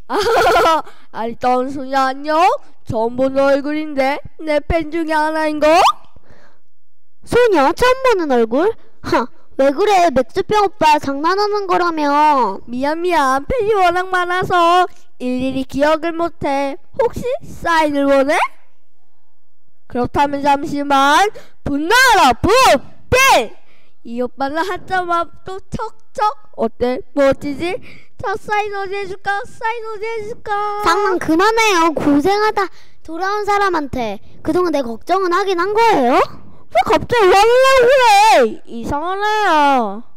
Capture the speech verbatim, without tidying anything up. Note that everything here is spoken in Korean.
아니 떤순이 안녕? 처음 보는 얼굴인데 내 팬 중에 하나인가? 소녀 처음 보는 얼굴? 하, 왜 그래? 맥주병 오빠 장난하는 거라며. 미안 미안 팬이 워낙 많아서 일일이 기억을 못해. 혹시 사인을 원해? 그렇다면 잠시만. 분노하라 분필! 이 오빠는 한점 앞도 척척. 어때? 멋지지? 자 사인 어디 해줄까? 사인 어디 해줄까? 장난 그만해요. 고생하다 돌아온 사람한테 그동안 내 걱정은 하긴 한 거예요? 왜 갑자기 화를 내고 그래? 이상하네요.